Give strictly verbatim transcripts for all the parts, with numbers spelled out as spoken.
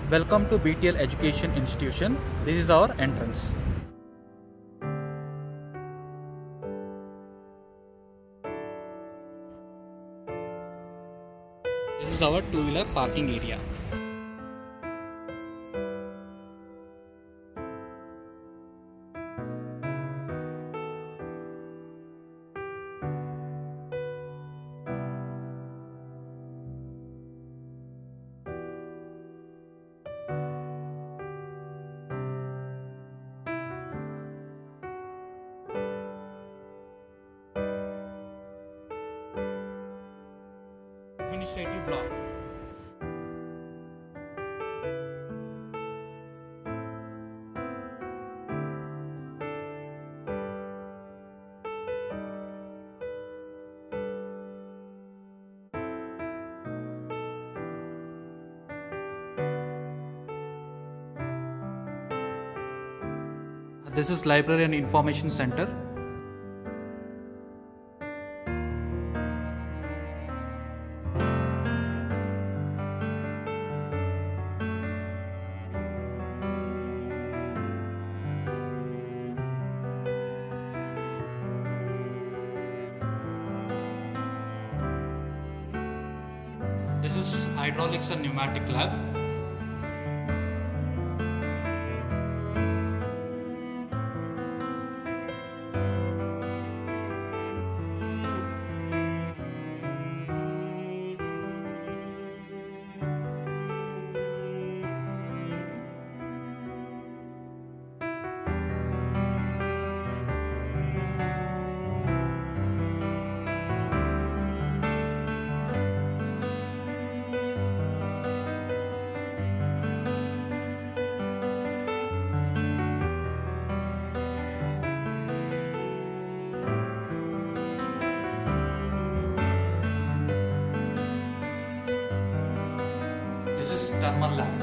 Welcome to B T L Education Institution. This is our entrance. This is our two-wheeler parking area. Administrative block. This is Library and Information Center. This is Hydraulics and Pneumatic Lab. This is Thermal Lab.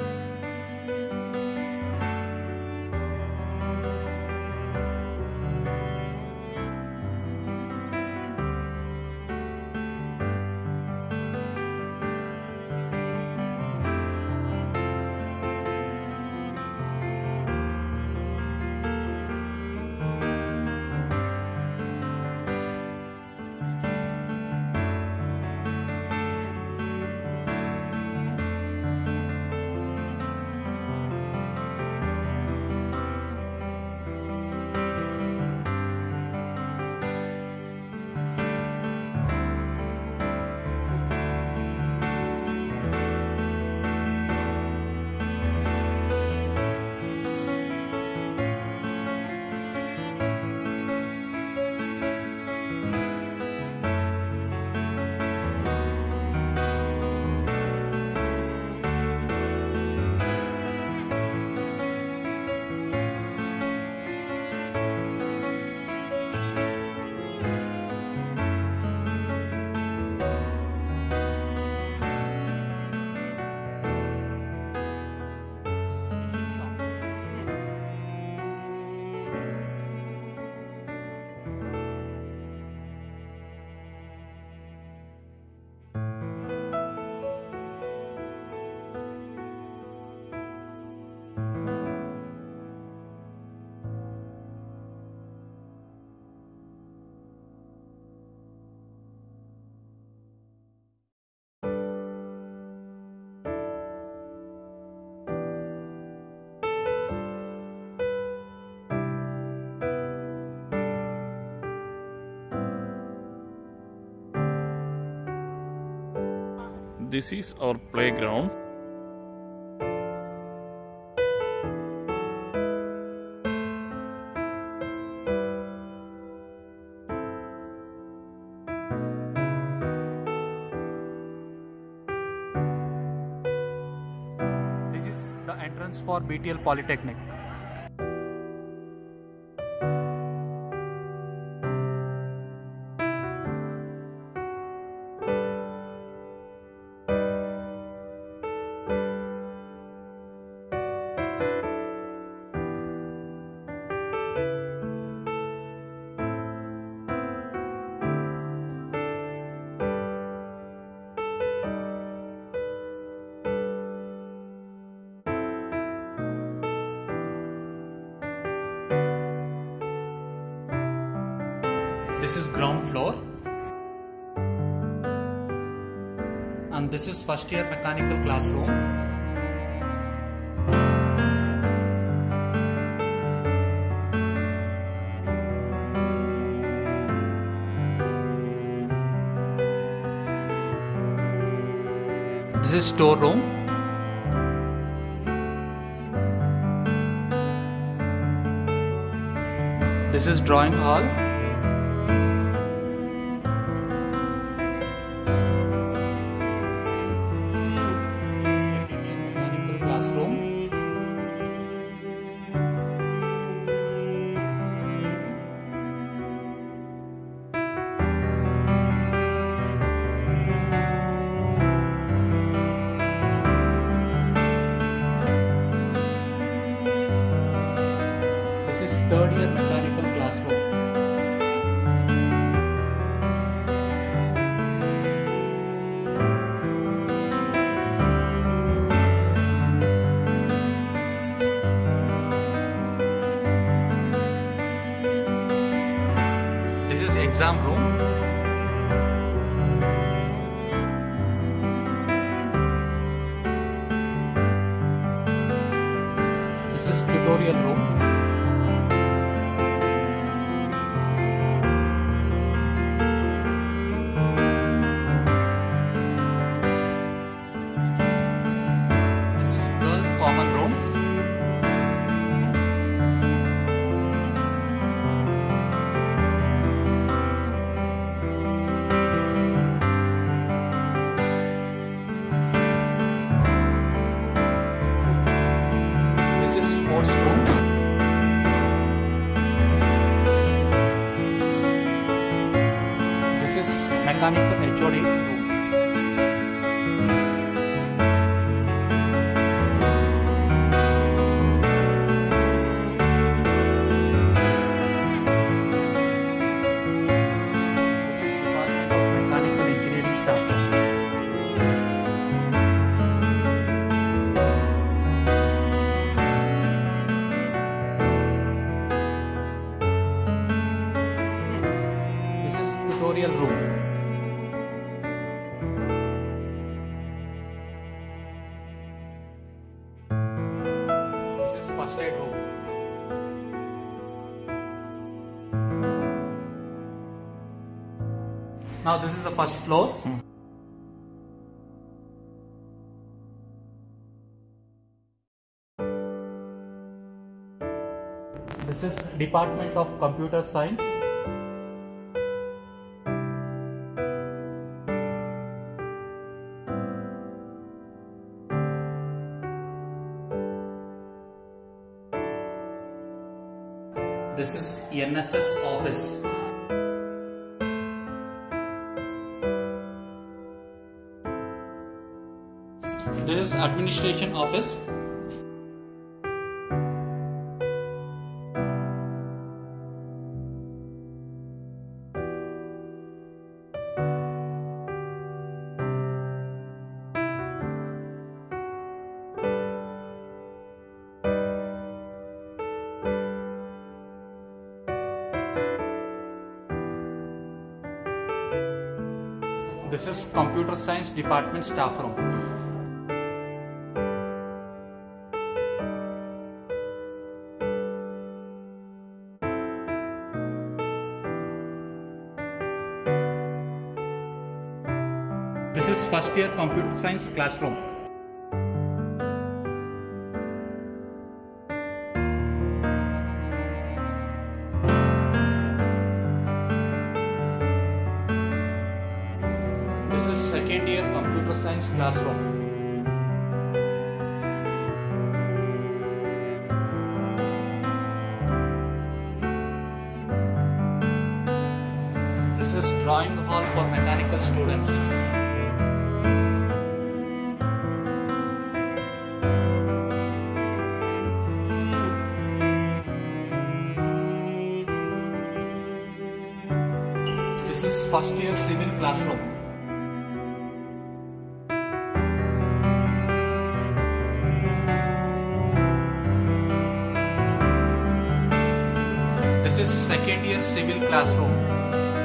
This is our playground. This is the entrance for B T L Polytechnic. This is ground floor. And this is first year mechanical classroom. This is storeroom. This is drawing hall. Second year mechanical classroom. Third year mechanical classroom. This is exam room. This is tutorial room. Common room. This is sports room. This is mechanical H O D room. Tutorial room. This is first aid room. Now this is the first floor. Hmm. This is Department of Computer Science. This is N S S office. This is administration office. This is Computer Science Department staff room. This is first year Computer Science classroom. This is second year Computer Science classroom. This is drawing hall for mechanical students. This is first year civil classroom. This is second year civil classroom.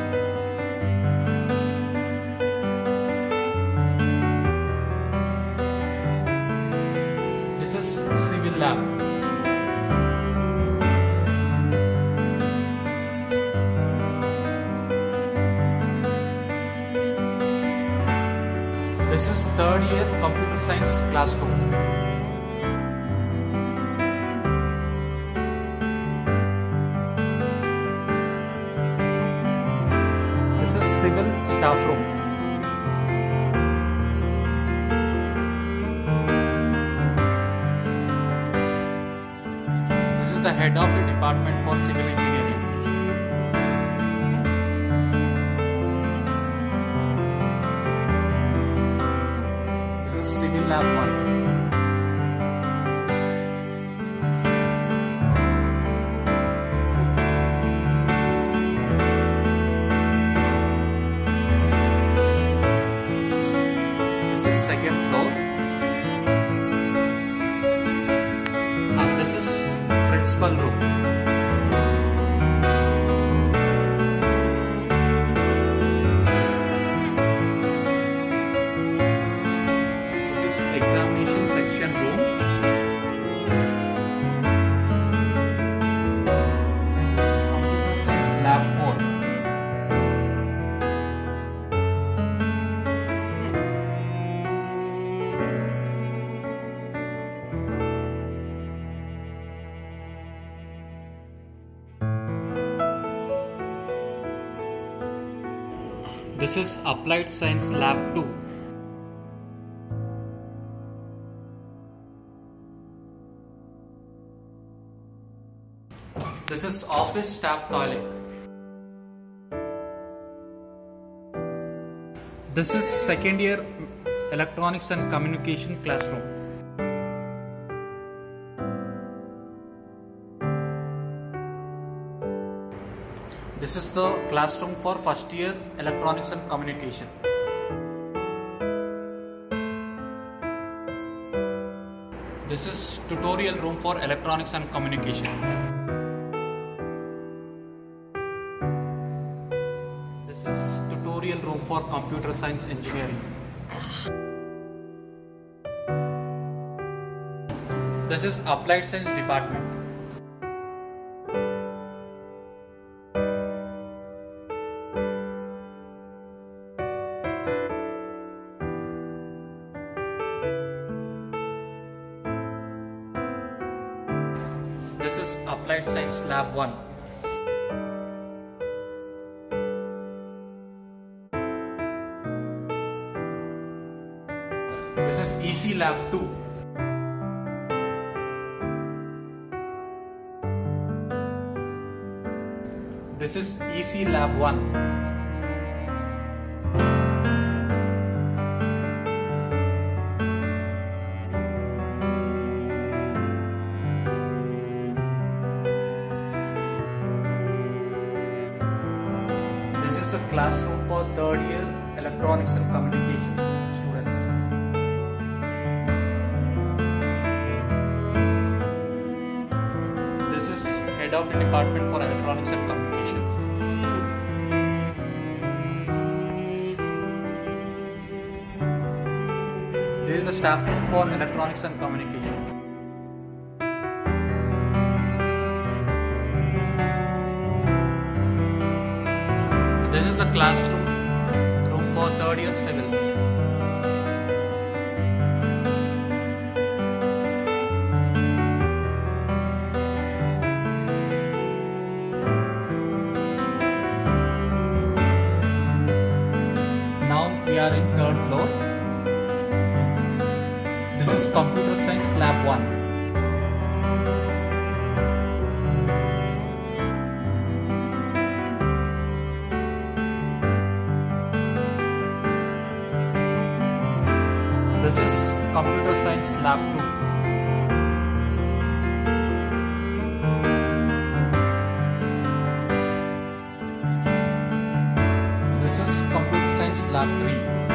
This is third year computer science classroom. This is civil staff room. This is the head of the department for civil engineering. Civil Lab one. This is second floor. And this is principal room. Examination section room. This is computer science lab four. This is applied science lab two. This is office staff toilet. This is second year electronics and communication classroom. This is the classroom for first year electronics and communication. This is tutorial room for electronics and communication. Tutorial room for computer science engineering. This is applied science department. This is applied science lab one. This is E C lab two. This is E C lab one. This is the classroom for third year electronics and communication students. Head of the department for electronics and communication. This is the staff room for electronics and communication. This is the classroom room for third year civil. We are in third floor. This is computer science lab one. This is computer science lab two. This is computer science lab three.